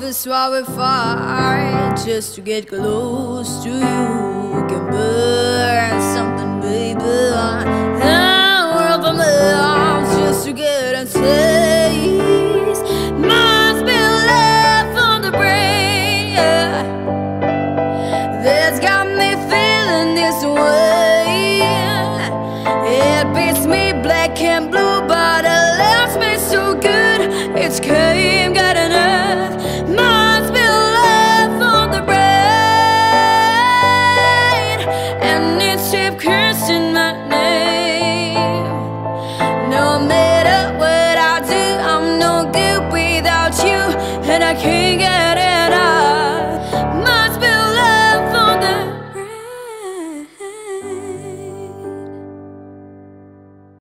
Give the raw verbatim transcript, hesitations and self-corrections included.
is what we fight just to get close to you. Can burn